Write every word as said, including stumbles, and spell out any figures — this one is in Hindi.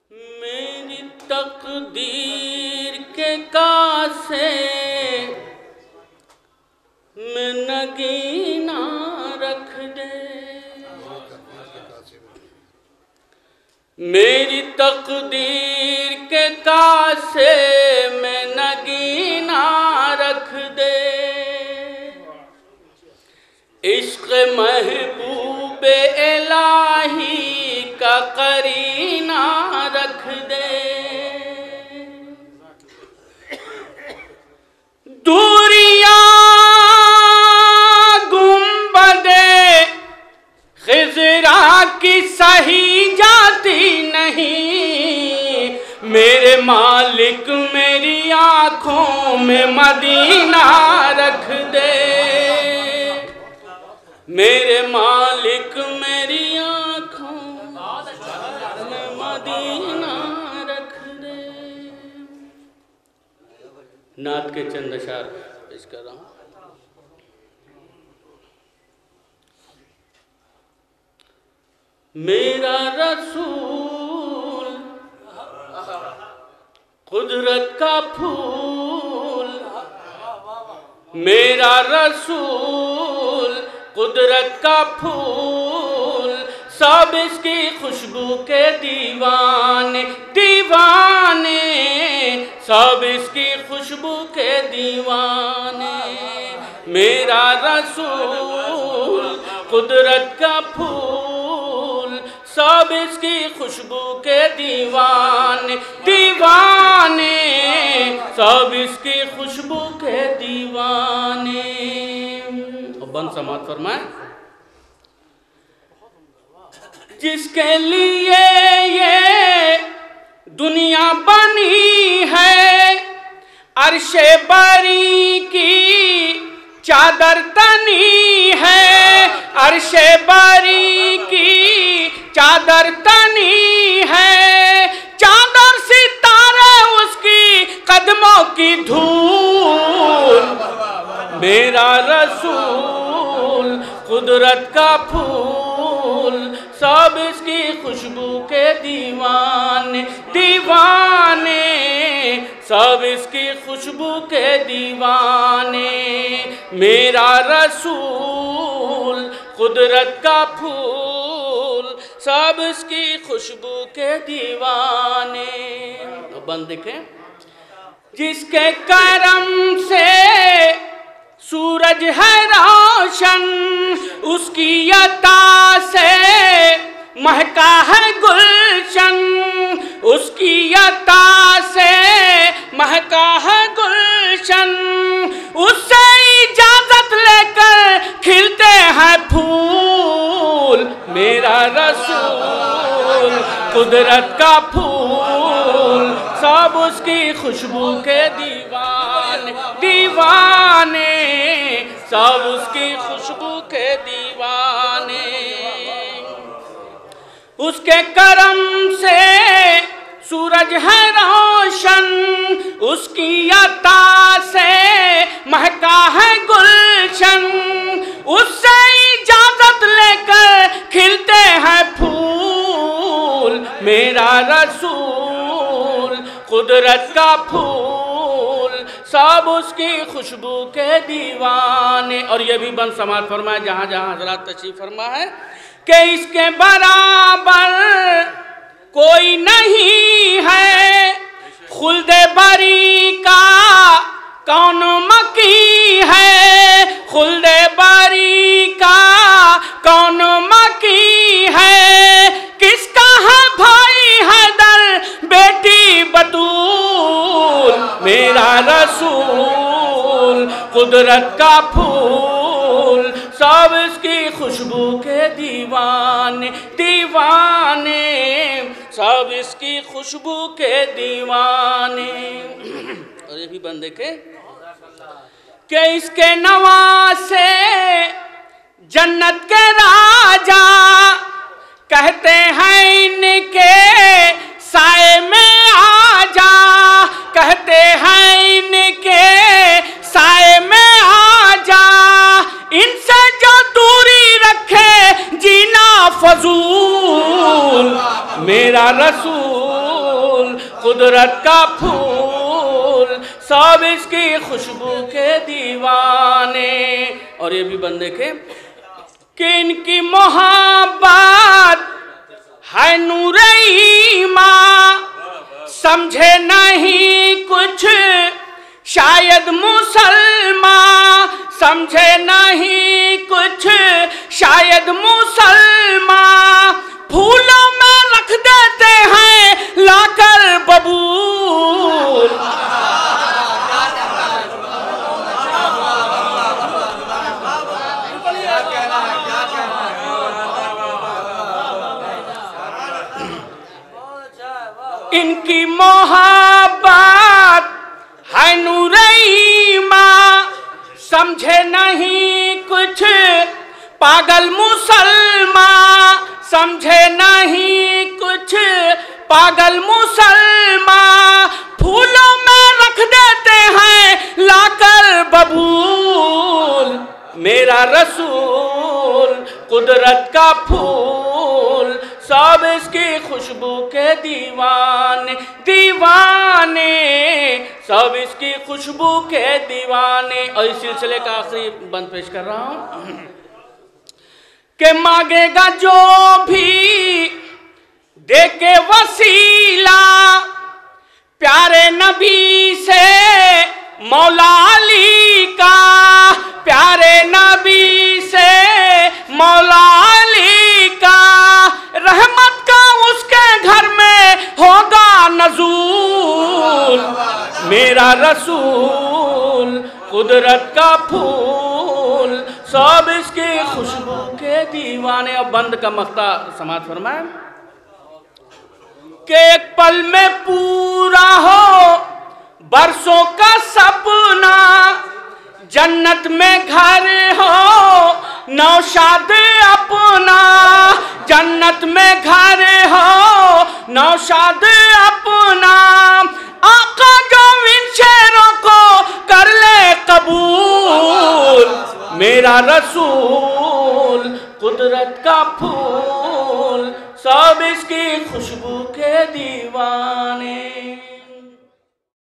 मेरी तकदीर के कासे में नगीना रख दे, मेरी तकदीर के कासे में नगीना रख दे, इश्क़ महबूबे इलाही का करीना रख दे। दूरियां गुंबदे खिज़रा की सही जाती नहीं, मेरे मालिक मेरी आँखों में मदीना रख दे, मेरे मालिक मेरी आँखों में मदीना रख दे। नात के चंद अशार पेश कर रहा हूँ। मेरा रसूल कुदरत का फूल, मेरा रसूल कुदरत का फूल, सब इसकी खुशबू के दीवाने दीवाने, सब इसकी खुशबू के दीवाने। मेरा रसूल कुदरत का फूल, सब इसकी खुशबू के दीवाने दीवाने, सब इसकी खुशबू के दीवाने। बंद समात फरमाए। जिसके लिए ये दुनिया बनी है, अर्शे बरी की चादर तनी है, अर्शे बरी की चादर तनी है, चादर सितारे उसकी कदमों की धूल। मेरा रसूल कुदरत का फूल, सब इसकी खुशबू के दीवाने दीवाने, सब इसकी खुशबू के दीवाने। मेरा रसूल कुदरत का फूल, सब इसकी खुशबू के दीवाने। बंद देखें। जिसके करम से सूरज है रोशन, उसकी अता से महका है गुलशन, उसकी अता से महका है गुलशन, उससे इजाजत लेकर खिलते हैं फूल। मेरा रसूल कुदरत का फूल, सब उसकी खुशबू के दीवाने दीवाने, सब उसकी खुशबू के दीवाने। उसके करम से सूरज है रोशन, उसकी अता से महका है गुलशन, उससे इजाजत लेकर खिलते हैं फूल। मेरा रसूल कुदरत का फूल, सब उसकी खुशबू के दीवाने। और ये भी बंद समात फरमाए जहाँ जहाँ हजरात तशरीफ फरमा है कि इसके बराबर कोई नहीं है, खुल्दे बरी का कौन मकी है, खुल्दे बरी का कौन मकी है, किसका है भाई हैदर बेटी बतूल। मेरा रसूल कुदरत का फूल, सब इसकी खुशबू के दीवाने दीवाने, सब इसकी खुशबू के दीवाने। और ये भी बंद देखे कि इसके नवासे जन्नत के राजा, कहते हैं इनके साए में आजा, कहते हैं इनके साए में आजा, इनसे जो दूरी रखे जीना फजूल। मेरा रसूल कुदरत का फूल, सब इसकी खुशबू के दीवाने। और ये भी बंदे के कि इनकी मोहब्बत है नूरे ईमान, समझे नहीं कुछ शायद मुसलमान, समझे नहीं कुछ शायद मुसलमान, फूलों में रख देते हैं लाकर बबूल। इनकी मोहब्बत है नूरे ईमान, समझे नहीं कुछ पागल मुसलमान, समझे नहीं कुछ पागल मुसलमान, फूलों में रख देते हैं लाकर बबूल। मेरा रसूल कुदरत का फूल, सब इसकी खुशबू के दीवाने, दीवाने, सब इसकी खुशबू के दीवाने। और इस सिलसिले का आखिरी बंद पेश कर रहा हूं कि मांगेगा जो भी देके वसीला प्यारे नबी से मौला अली का, प्यारे नबी से मौला अली का, रहमत का उसके घर में होगा नज़ूल। मेरा रसूल कुदरत का फूल, सब इसकी खुशबू के दीवाने। और बंद का मख्ता समाज फरमाए कि एक पल में पूरा हो बरसों का सपना, जन्नत में घर हो नौशाद अपना, जन्नत में घर हो नौशाद अपना, आका जो इन शेरों को कर ले कबूल। मेरा रसूल कुदरत का फूल, सब इसकी खुशबू के दीवाने।